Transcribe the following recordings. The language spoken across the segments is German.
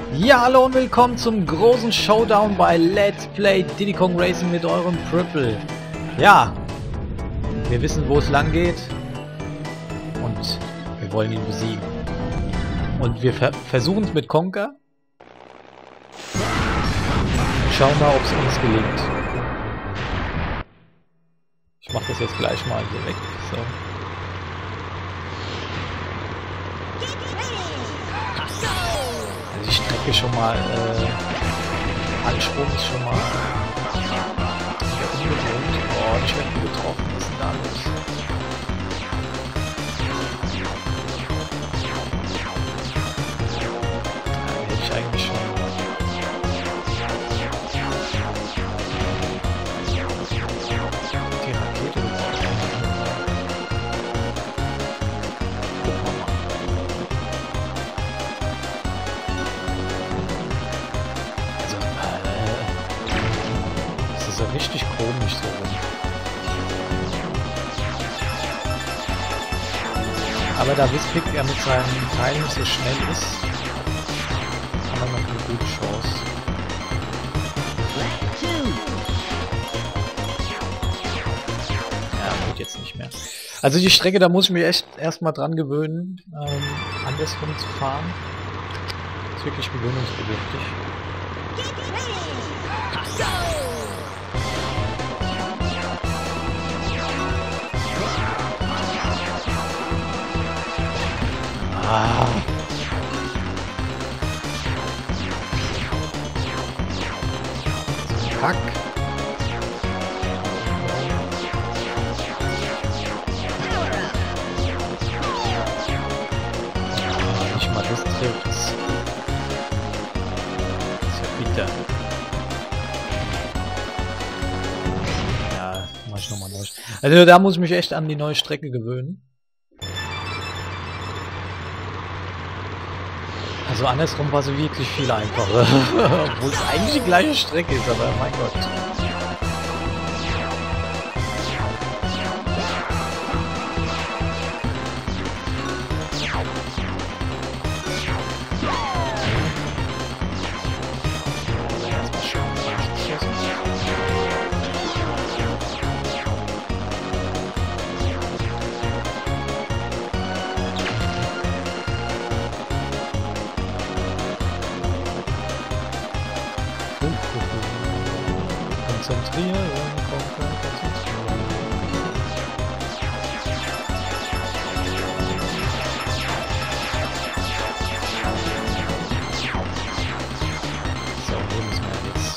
Ja, hallo und willkommen zum großen Showdown bei Let's Play Diddy Kong Racing mit eurem Triple. Ja, wir wissen, wo es lang geht und wir wollen ihn besiegen. Und wir versuchen es mit Conker. Schauen mal, ob es uns gelingt. Ich mache das jetzt gleich mal hier weg. So. Die Strecke schon mal, Ansprung ist schon mal ungewohnt. Oh, ich werde getroffen, was ist denn da los? Ja, hätte ich eigentlich schon. Die Rakete gebraucht. Gucken wir mal. Das ist ja richtig komisch so rum. Aber da Wispig ja mit seinem Teil nicht so schnell ist, haben wir noch eine gute Chance. Ja, geht jetzt nicht mehr. Also die Strecke, da muss ich mich echt erstmal dran gewöhnen, andersrum zu fahren. Ist wirklich gewöhnungsbedürftig. Ah. Kack. Nicht mal das trifft's. Ist ja bitter. Ja, mach ich nochmal neu. Also da muss ich mich echt an die neue Strecke gewöhnen. Also andersrum war sie wirklich viel einfacher. Obwohl es eigentlich die gleiche Strecke ist, aber mein Gott. Konzentrieren, konzentrieren. So, hier müssen wir jetzt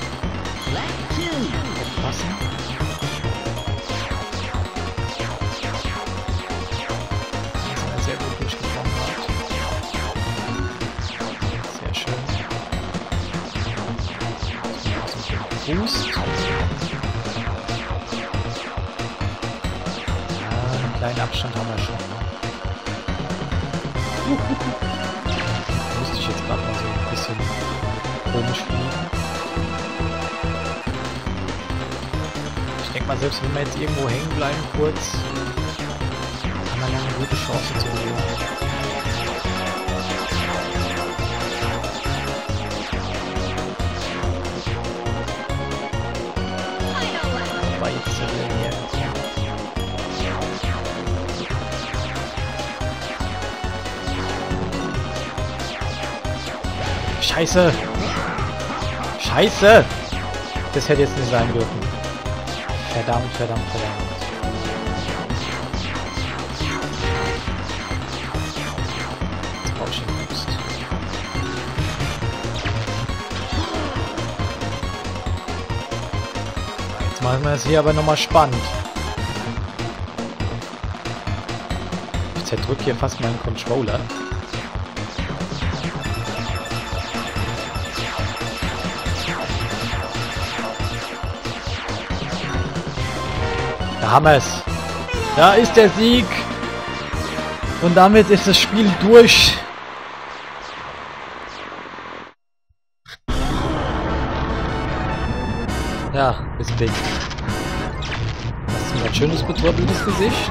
aufpassen. Das ist sehr gut durchgekommen hat. Sehr schön. Boost. Ja, einen kleinen Abstand haben wir schon. Müsste ich jetzt gerade mal so ein bisschen komisch fliegen. Ich denke mal, selbst wenn wir jetzt irgendwo hängen bleiben kurz, haben wir noch eine gute Chance zu gewinnen. Scheiße! Scheiße! Das hätte jetzt nicht sein dürfen. Verdammt, verdammt, verdammt. Jetzt brauche ich einen Boost. Jetzt machen wir es hier aber nochmal spannend. Ich zerdrücke hier fast meinen Controller. Da haben wir es. Da ist der Sieg. Und damit ist das Spiel durch. Ja, bis big. Das ist ein schönes betröppeltes Gesicht.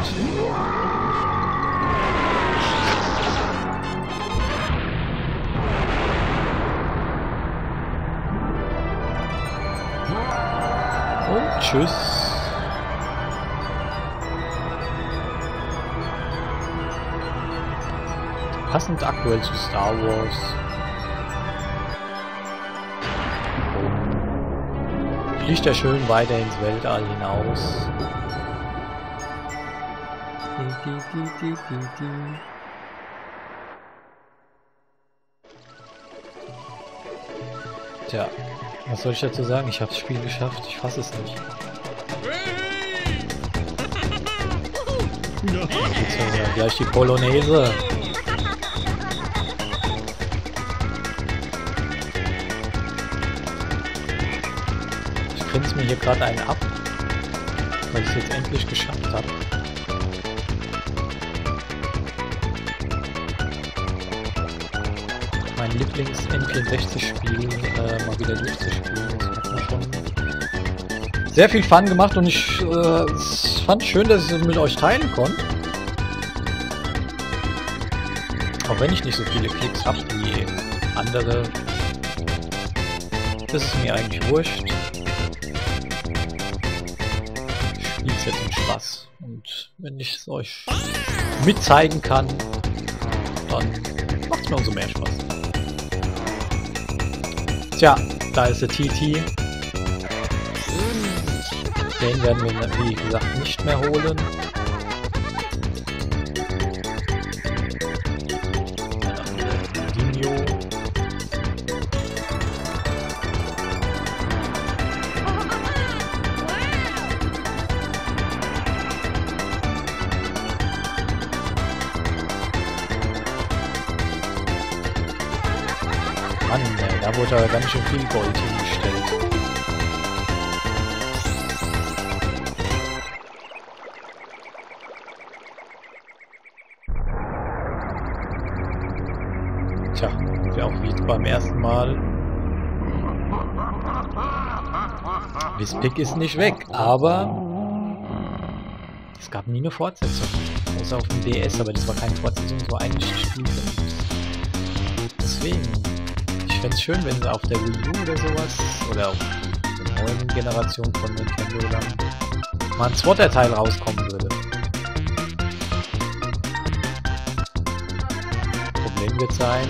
Tschüss. Passend aktuell zu Star Wars. Fliegt er schön weiter ins Weltall hinaus. Tja, was soll ich dazu sagen? Ich habe das Spiel geschafft. Ich fasse es nicht. Jetzt haben wir gleich die Polonaise. Ich grinse mir hier gerade einen ab, weil ich es jetzt endlich geschafft habe. Mein Lieblings-N64-Spiel mal wieder durchzuspielen. Das hat mir schon sehr viel Fun gemacht und ich fand es schön, dass ich es mit euch teilen konnte. Auch wenn ich nicht so viele Klicks habe wie andere, das ist mir eigentlich wurscht. Ich spiele es jetzt im Spaß und wenn ich es euch mitzeigen kann, dann macht es mir umso mehr Spaß. Tja, da ist der TT. Den werden wir, wie gesagt, nicht mehr holen. Dinho. Mann, ey, da wurde aber ganz schön viel Gold hingestellt. Tja, ja auch wie beim ersten Mal. Wispig ist nicht weg, aber es gab nie eine Fortsetzung. Außer auf dem DS, aber das war keine Fortsetzung, das war eigentlich ein Spiel. Deswegen, ich fände es schön, wenn sie auf der Wii U oder sowas, oder auf der neuen Generation von Nintendo dann mal ein zweiter Teil rauskommen würde. Problem wird sein,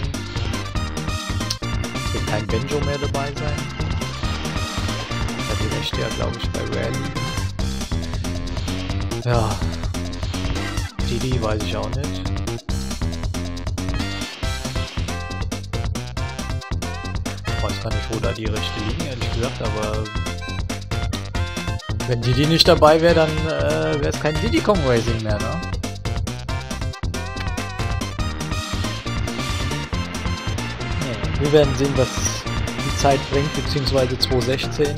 es wird kein Banjo mehr dabei sein. Da die Rechte ja, glaube ich, bei Rare liegen. Ja, Didi weiß ich auch nicht. Ich weiß gar nicht, wo da die Rechte liegen, ehrlich gesagt, aber wenn Didi nicht dabei wäre, dann wäre es kein Diddy Kong Racing mehr, ne? Wir werden sehen, was die Zeit bringt, beziehungsweise 2016.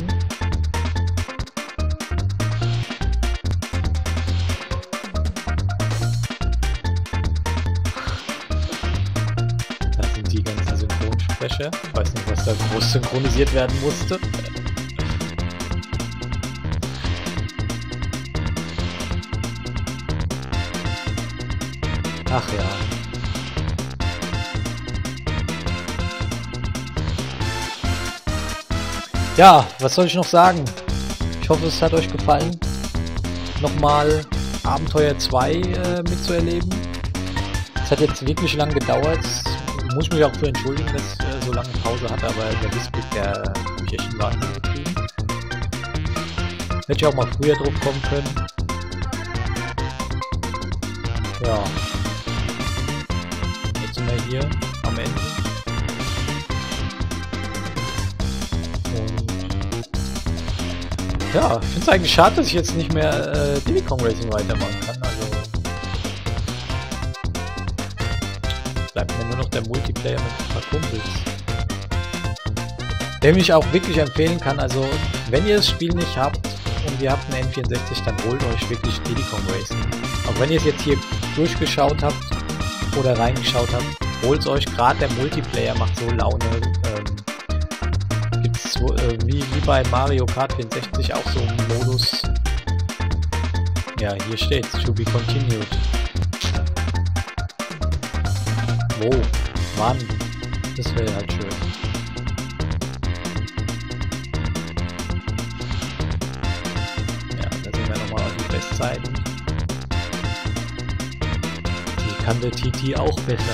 Das sind die ganzen Synchronsprecher. Ich weiß nicht, was da groß synchronisiert werden musste. Ach ja. Ja, was soll ich noch sagen? Ich hoffe, es hat euch gefallen, nochmal Abenteuer 2 mitzuerleben. Es hat jetzt wirklich lang gedauert. Muss ich mich auch für entschuldigen, dass ich so lange Pause hatte, aber der Wispig, der hat mich echt in Wahnsinn getrieben. Hätte ich auch mal früher drauf kommen können. Ja. Jetzt sind wir hier am Ende. Ja, ich finde es eigentlich schade, dass ich jetzt nicht mehr Diddy Kong Racing weitermachen kann. Also bleibt mir nur noch der Multiplayer mit ein paar Kumpels. Den ich auch wirklich empfehlen kann. Also wenn ihr das Spiel nicht habt und ihr habt einen N64, dann holt euch wirklich Diddy Kong Racing. Auch wenn ihr es jetzt hier durchgeschaut habt oder reingeschaut habt, holt es euch. Gerade der Multiplayer macht so Laune. Gibt's wie bei Mario Kart 64 auch so einen Modus. Ja, hier steht's, to be continued. Oh, Mann, das wäre halt schön. Zeiten. Die kann der TT auch besser.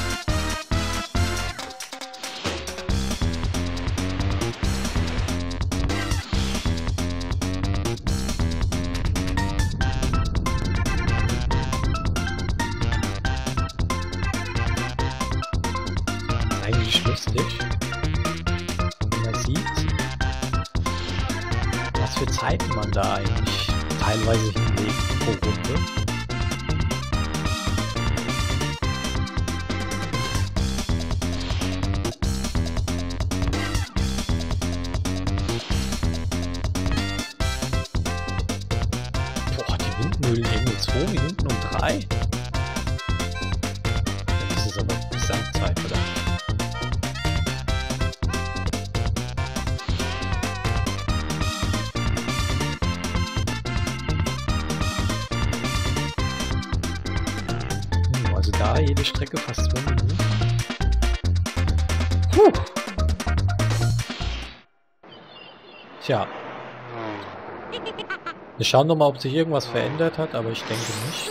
Eigentlich lustig, wenn man sieht, was für Zeiten man da eigentlich teilweise hinlegt pro Runde. Boah, die Windmühlen irgendwie 2 Minuten und 3. Das ist aber Gesamtzeit, oder? Also da jede Strecke fast 2 Minuten. Puh. Tja. Wir schauen noch mal, ob sich irgendwas verändert hat, aber ich denke nicht.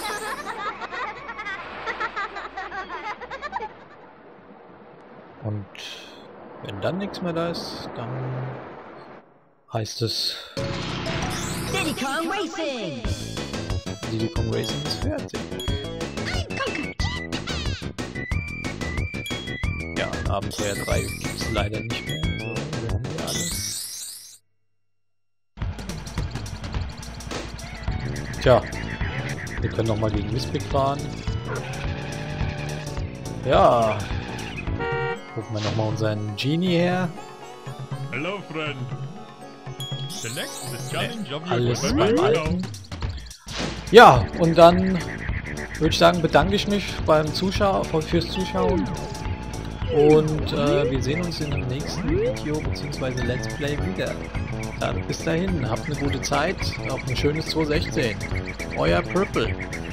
Und wenn dann nichts mehr da ist, dann heißt es Diddy Kong Racing! Diddy Kong Racing ist fertig. Ja, Abenteuer 3 gibt es leider nicht mehr. So, wir haben hier alles. Tja, wir können nochmal gegen Mispik fahren. Ja. Gucken wir nochmal unseren Genie her. Hello, friend. Select the challenge of your Alles weapon. beim Alten. Ja, und dann würde ich sagen, bedanke ich mich fürs Zuschauen. Und wir sehen uns in dem nächsten Video bzw. Let's Play wieder. Dann bis dahin, habt eine gute Zeit, auf ein schönes 2016. Euer Purple.